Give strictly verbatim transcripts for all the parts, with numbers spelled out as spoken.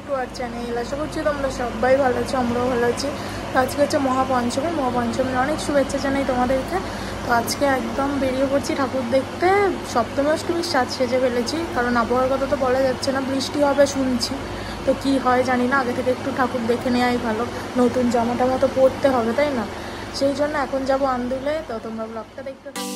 To our channel. আশা করছি তোমরা সবাই ভালো আছো, আমরাও ভালো আছি। তো আজকে হচ্ছে মহাপঞ্চমী, মহাপঞ্চমীর অনেক শুভেচ্ছা জানাই তোমাদেরকে। তো আজকে একদম বেরিয়ে পড়ছি ঠাকুর দেখতে। সপ্তমী অষ্টমীর সাজ সেজে ফেলেছি, কারণ আবহাওয়ার কথা তো বলা যাচ্ছে না, বৃষ্টি হবে শুনছি। তো কি হয় জানি না, আগে থেকে একটু ঠাকুর দেখে নেওয়াই ভালো। নতুন জামা টামা তো পরতে হবে, তাই না? সেই জন্য এখন যাবো আন্দুলে। তো তোমরা ব্লগটা দেখতে থাকো।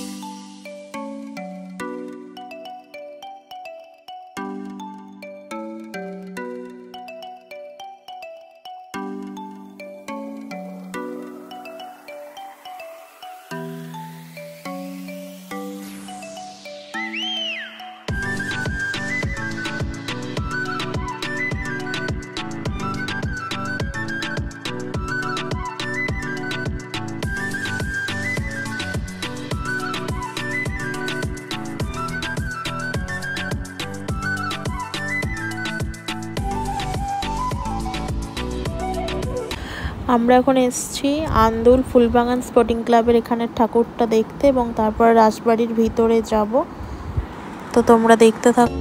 আমরা এখন এসেছি আন্দুল ফুলবাগান স্পোর্টিং ক্লাবের এখানের ঠাকুরটা দেখতে, এবং তারপর রাজবাড়ির ভিতরে যাব। তো তোমরা দেখতে থাকো।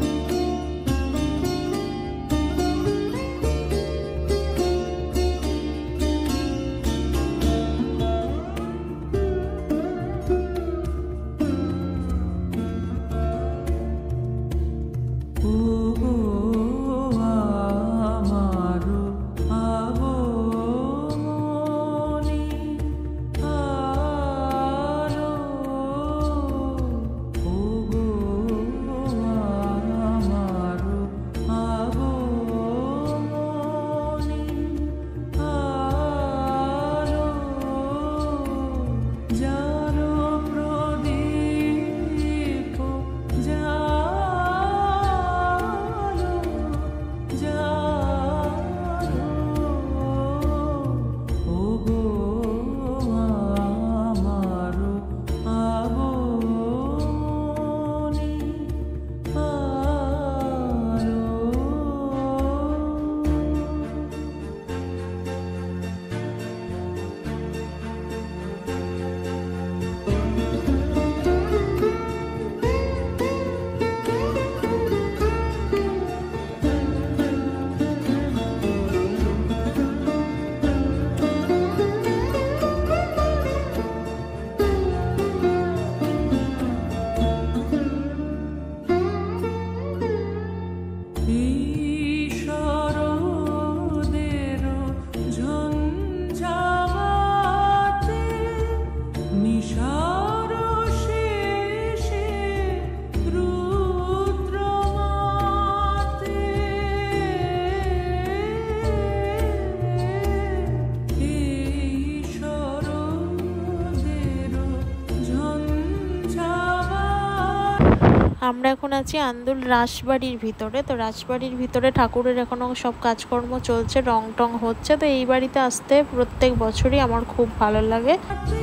আমরা এখন আছি আন্দুল রাজবাড়ির ভিতরে। তো রাজবাড়ির ভিতরে ঠাকুরের এখনো সব কাজকর্ম চলছে, রং টং হচ্ছে। তো এই বাড়িতে আসতে প্রত্যেক বছরই আমার খুব ভালো লাগে।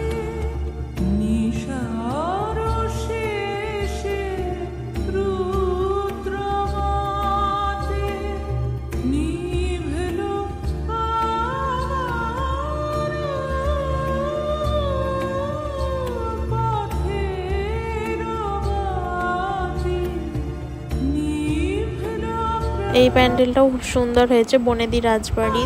এই প্যান্ডেলটাও খুব সুন্দর হয়েছে, বনেদি রাজবাড়ি।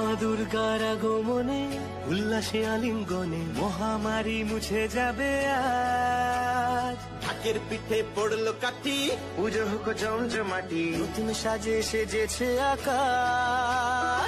দুর্গার আগমনে উল্লাসে আলিঙ্গনে মহামারী মুছে যাবে আজ। ঢাকের পিঠে পড়লো কাঠি, পুজো হোক জমজমাটি, নতুন সাজে সেজেছে আকাশ।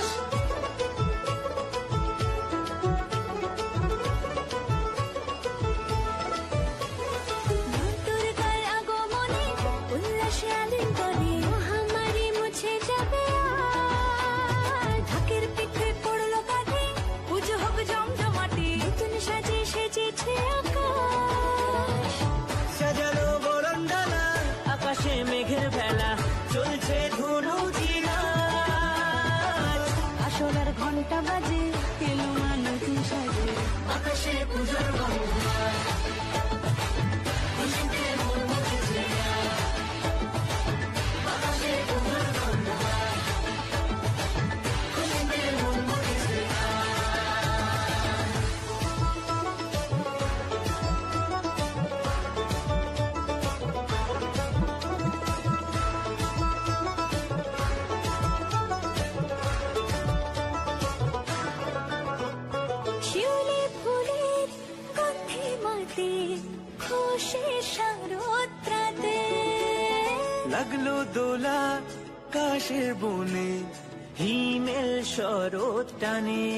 মেঘের বেলা চলছে ধুনু জিনা, আসলার ঘন্টা বাজে এলো মানুষ সাজে, আকাশে পুজোর লাগলো দোলা কাশের বনে, হিমেল শরৎ টানে।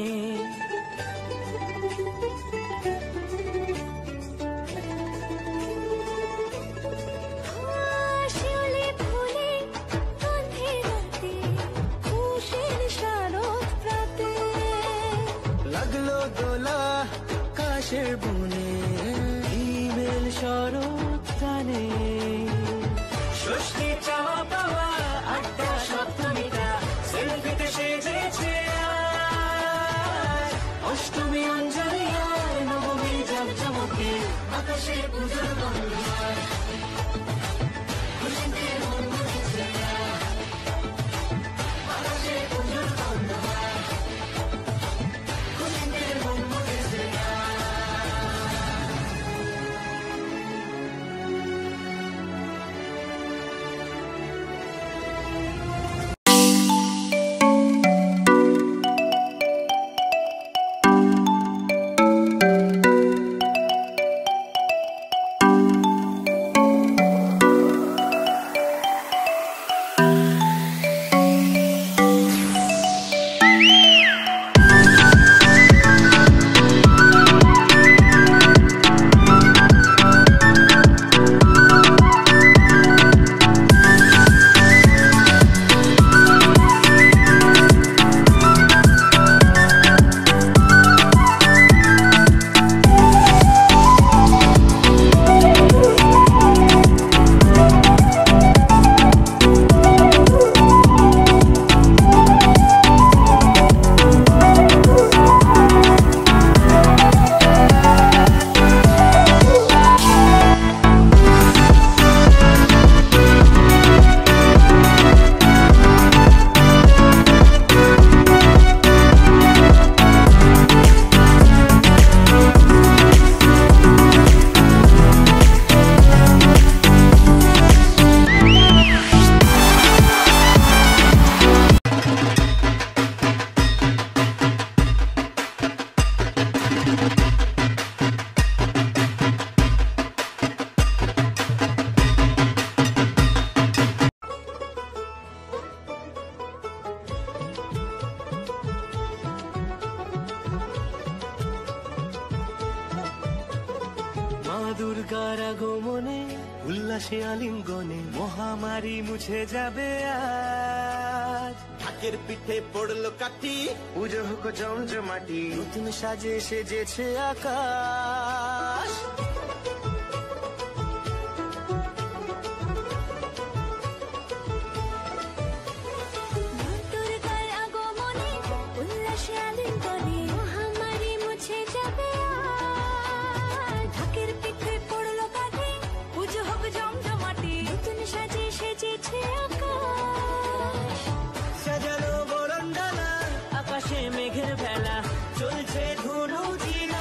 লাগলো দোলা কাশের বনে, হিমেল শরৎ টানে। ষষ্ঠী চাওয়া পাওয়া আড্ডা সপ্তমীটা সেলফিতে সেজেছে আজ। অষ্টমী অঞ্জলি আর নবমী জাঁকজমকে আকাশে পুজোর গন্ধ। দুর্গার আগমনে উল্লাসে আলিঙ্গনে মহামারী মুছে যাবে আজ। ঢাকের পিঠে পড়লো কাঠি, পুজো হোক জমজমাটি, নতুন সাজে সেজেছে আকাশ। মেঘের বেলা চলছে ধুনু জিনা,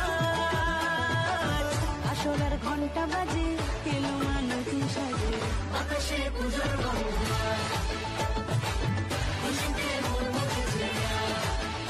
আসলার ঘন্টা বাজে এলো মানুষ সাজে, আকাশে পুজোর গন্ধ।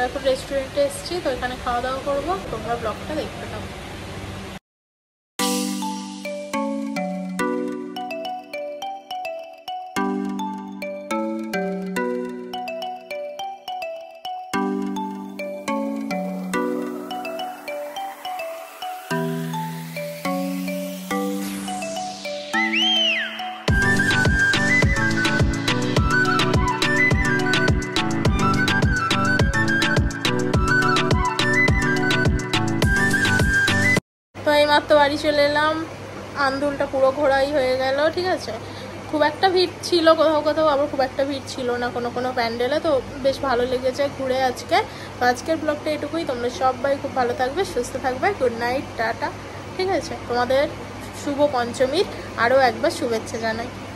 জয়পুর রেস্টুরেন্টে এসেছি, তো এখানে খাওয়া দাওয়া করবো, তোমরা ব্লগটা দেখতে থাকো। তো এইমাত্র বাড়ি চলে এলাম, আন্দুলটা পুরো ঘোরাই হয়ে গেল, ঠিক আছে। খুব একটা ভিড় ছিল কোথাও কোথাও, আবার খুব একটা ভিড় ছিল না কোনো কোনো প্যান্ডেলে, তো বেশ ভালো লেগেছে ঘুরে আজকে। তো আজকের ব্লগটা এটুকুই, তোমরা সবাই খুব ভালো থাকবে, সুস্থ থাকবে, গুড নাইট, টাটা, ঠিক আছে। তোমাদের শুভ পঞ্চমীর আরও একবার শুভেচ্ছা জানাই।